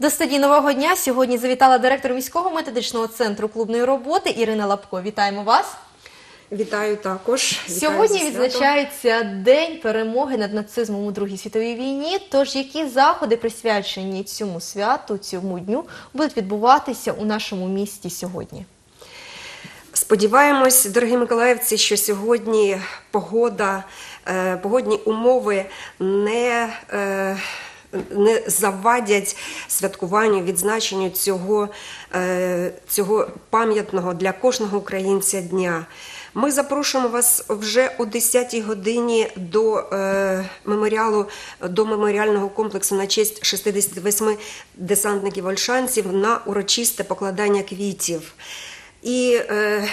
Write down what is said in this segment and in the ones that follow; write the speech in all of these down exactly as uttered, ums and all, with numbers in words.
До студії «Нового дня» сьогодні завітала директор міського методичного центру клубної роботи Ірина Лапко. Вітаємо вас! Вітаю також. Сьогодні відзначається День перемоги над нацизмом у Другій світовій війні. Тож, які заходи, присвячені цьому святу, цьому дню, будуть відбуватися у нашому місті сьогодні? Сподіваємось, дорогі миколаївці, що сьогодні погода, е, погодні умови не... Е, не завадять святкуванню, відзначенню цього, цього пам'ятного для кожного українця дня. Ми запрошуємо вас вже о десятій годині до е, меморіалу, до меморіального комплексу на честь шістдесят вісім десантників-ольшанців на урочисте покладання квітів. І е,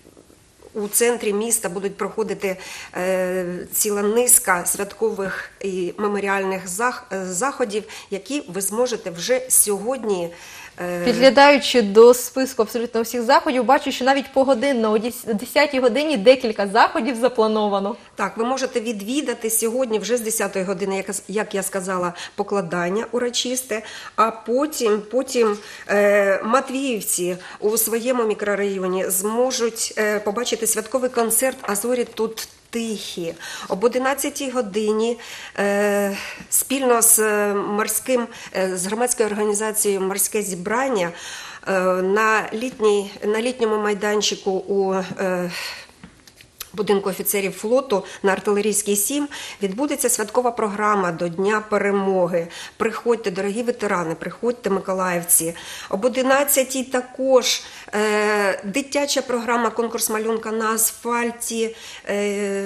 у центрі міста будуть проходити е, ціла низка святкових і меморіальних зах, заходів, які ви зможете вже сьогодні. Е... Підглядаючи до списку абсолютно всіх заходів, бачу, що навіть погодинно о десятій годині декілька заходів заплановано. Так, ви можете відвідати сьогодні вже з десятої години, як, як я сказала, покладання урочисте, а потім, потім е, матвіївці у своєму мікрорайоні зможуть е, побачити святковий концерт «А зорі тут тихі». Об одинадцятій годині е, спільно з морським, е, з громадською організацією «Морське зібрання» е, на, літній, на літньому майданчику у е, будинку офіцерів флоту на Артилерійській сім відбудеться святкова програма до Дня перемоги. Приходьте, дорогі ветерани, приходьте, миколаївці. Об одинадцятій також е, дитяча програма «Конкурс малюнка на асфальті», е,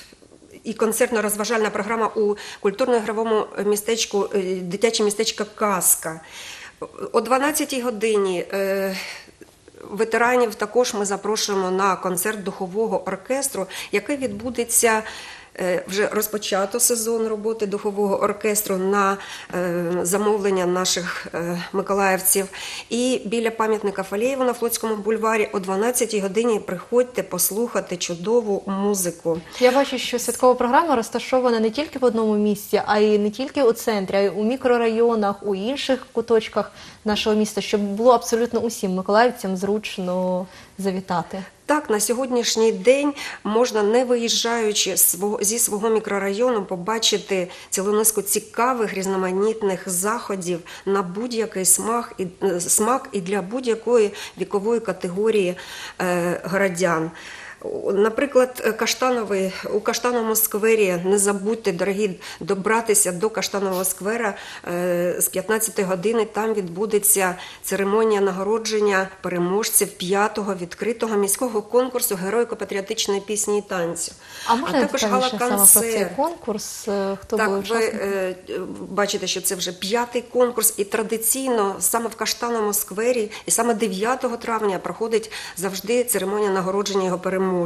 і концертно-розважальна програма у культурно-ігровому містечку, дитяче містечко «Казка». О дванадцятій годині е, ветеранів також ми запрошуємо на концерт духового оркестру, який відбудеться, вже розпочато сезон роботи духового оркестру на замовлення наших миколаївців. І біля пам'ятника Фалєєву на Флотському бульварі о дванадцятій годині приходьте послухати чудову музику. Я бачу, що святкова програма розташована не тільки в одному місці, а й не тільки у центрі, а й у мікрорайонах, у інших куточках нашого міста, щоб було абсолютно усім миколаївцям зручно завітати. Так, на сьогоднішній день можна, не виїжджаючи зі свого мікрорайону, побачити цілу низку цікавих, різноманітних заходів на будь-який смак і, смак і для будь-якої вікової категорії е, городян. Наприклад, Каштановий, у Каштановому сквері, не забудьте, дорогі, добратися до Каштанового сквера е, з п'ятнадцятої години, там відбудеться церемонія нагородження переможців п'ятого відкритого міського конкурсу героїко-патріотичної пісні і танцю. А можна також детальніше саме про цей конкурс? Хто так, був ви е, бачите, що це вже п'ятий конкурс, і традиційно саме в Каштановому сквері, і саме дев'ятого травня проходить завжди церемонія нагородження його переможців.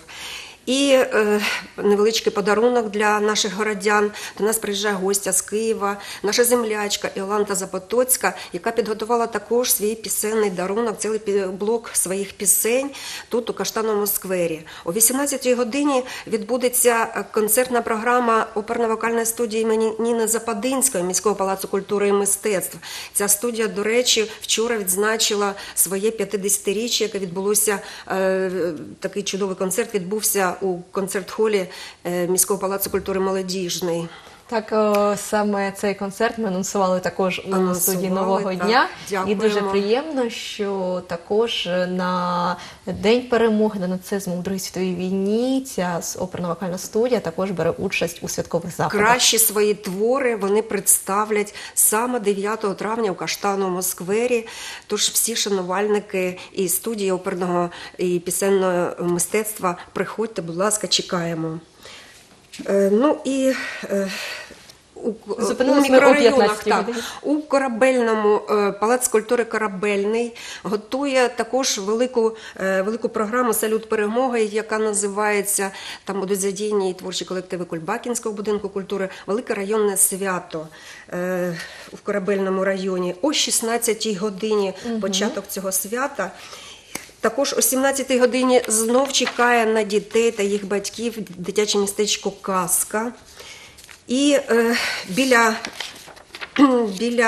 І е, невеличкий подарунок для наших городян. До нас приїжджає гостя з Києва, наша землячка Іоланта Запотоцька, яка підготувала також свій пісенний дарунок, цілий блок своїх пісень тут у Каштановому сквері. О вісімнадцятій годині відбудеться концертна програма оперно-вокальної студії імені Ніни Западинської міського палацу культури і мистецтв. Ця студія, до речі, вчора відзначила своє п'ятдесятиріччя, яке відбулося, е, такий чудовий концерт відбувся у концерт-холі міського палацу культури «Молодіжний». Так, о, саме цей концерт ми анонсували також у студії «Нового дня». Дякуємо. І дуже приємно, що також на День перемоги над нацизмом у Другій світовій війні ця оперно-вокальна студія також бере участь у святкових заходах. Кращі свої твори вони представлять саме дев'ятого травня у Каштановому сквері. Тож всі шанувальники і студії оперного і пісенного мистецтва, приходьте, будь ласка, чекаємо. Е, ну і е, у, у мікрорайонах, так, у Корабельному, е, Палац культури «Корабельний» готує також велику, е, велику програму «Салют перемоги», яка називається, там будуть задіяні творчі колективи Кульбакінського будинку культури, велике районне свято е, в Корабельному районі. О шістнадцятій годині угу. початок цього свята. Також о сімнадцятій годині знов чекає на дітей та їх батьків дитяче містечко «Казка». І е, біля, біля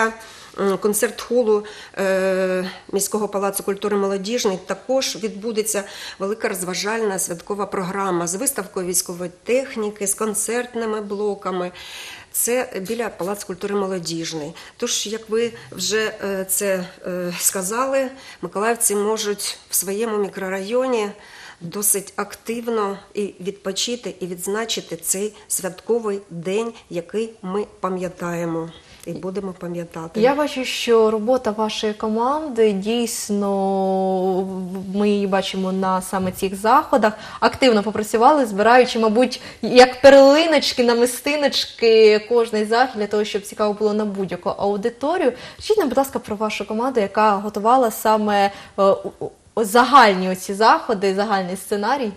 м, концерт-холу е, міського палацу культури молодіжний також відбудеться велика розважальна святкова програма з виставкою військової техніки, з концертними блоками. Це біля Палацу культури молодіжний. Тож, як ви вже е, це е, сказали, миколаївці можуть в своєму мікрорайоні досить активно і відпочити, і відзначити цей святковий день, який ми пам'ятаємо і будемо пам'ятати. Я бачу, що робота вашої команди дійсно, ми її бачимо на саме цих заходах, активно попрацювали, збираючи, мабуть, як перлиночки, намистиночки кожний захід для того, щоб цікаво було на будь-яку аудиторію. Скажіть нам, будь ласка, про вашу команду, яка готувала саме е, у- у- загальні оці заходи, загальний сценарій.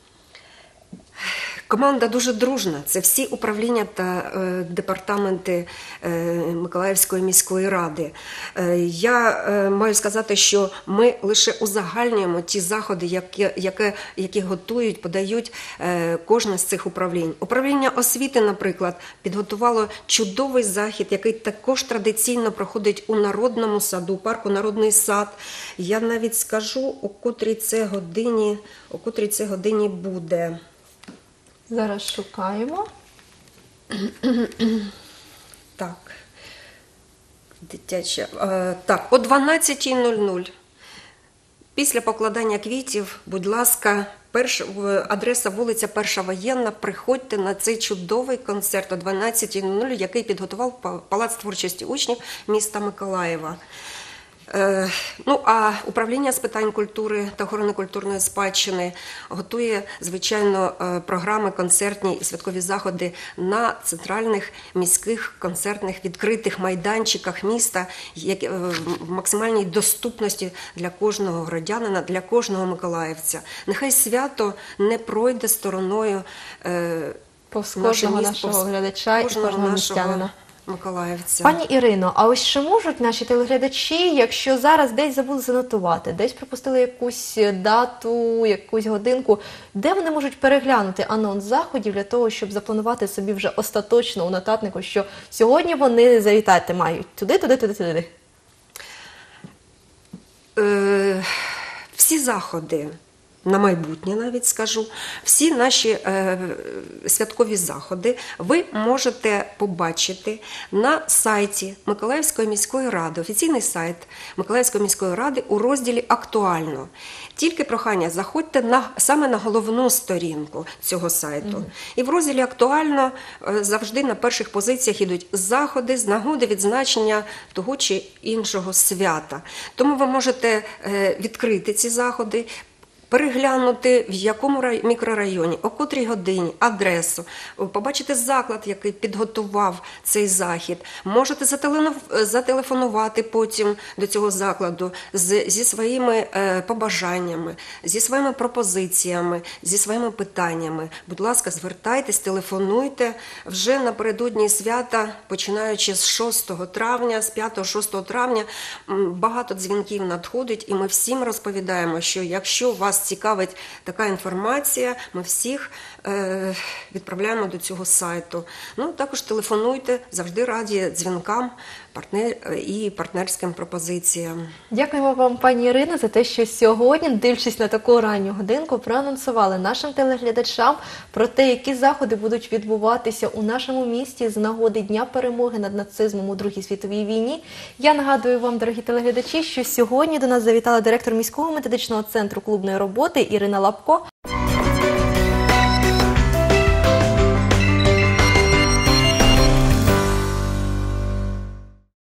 Команда дуже дружна. Це всі управління та е, департаменти е, Миколаївської міської ради. Е, я е, маю сказати, що ми лише узагальнюємо ті заходи, які, які, які готують, подають е, кожне з цих управлінь. Управління освіти, наприклад, підготувало чудовий захід, який також традиційно проходить у Народному саду, парку Народний сад. Я навіть скажу, у котрій це годині, у котрій це годині буде. Зараз шукаємо. Так, дитяча. Е, так, о дванадцятій нуль нуль. Після покладання квітів, будь ласка, перш, в- адреса вулиця Перша Воєнна. Приходьте на цей чудовий концерт о дванадцятій нуль нуль, який підготував Па- Палац творчості учнів міста Миколаєва. Е, Ну, а управління з питань культури та охорони культурної спадщини готує, звичайно, е, програми концертні і святкові заходи на центральних міських концертних відкритих майданчиках міста, як- е, в максимальній доступності для кожного громадянина, для кожного миколаївця. Нехай свято не пройде стороною е, Повз наше кожного місто, нашого повз глядача і кожного нашого містянина. миколаївця. Пані Ірино, а ось чи можуть наші телеглядачі, якщо зараз десь забули занотувати, десь пропустили якусь дату, якусь годинку, де вони можуть переглянути анонс заходів для того, щоб запланувати собі вже остаточно у нотатнику, що сьогодні вони завітати мають туди, туди, туди, туди. Е, всі заходи, на майбутнє навіть скажу, всі наші е, святкові заходи ви можете побачити на сайті Миколаївської міської ради, офіційний сайт Миколаївської міської ради у розділі «Актуально». Тільки прохання, заходьте на, саме на головну сторінку цього сайту. Mm-hmm. І в розділі «Актуально» е, завжди на перших позиціях йдуть заходи з нагоди відзначення того чи іншого свята. Тому ви можете е, відкрити ці заходи, переглянути, в якому рай- мікрорайоні, о котрій годині, адресу, побачити заклад, який підготував цей захід. Можете зателефонувати, зателефонувати потім до цього закладу з, зі своїми е, побажаннями, зі своїми пропозиціями, зі своїми питаннями. Будь ласка, звертайтесь, телефонуйте. Вже напередодні свята, починаючи з шостого травня, з п'ятого-шостого травня, м, багато дзвінків надходить, і ми всім розповідаємо, що якщо вас цікавить така інформація, ми всіх е, відправляємо до цього сайту. Ну, також телефонуйте, завжди раді дзвінкам партнер, і партнерським пропозиціям. Дякуємо вам, пані Ірино, за те, що сьогодні, дивлячись на таку ранню годинку, проанонсували нашим телеглядачам про те, які заходи будуть відбуватися у нашому місті з нагоди Дня перемоги над нацизмом у Другій світовій війні. Я нагадую вам, дорогі телеглядачі, що сьогодні до нас завітала директор міського методичного центру клубної роботи Ірина Лапко.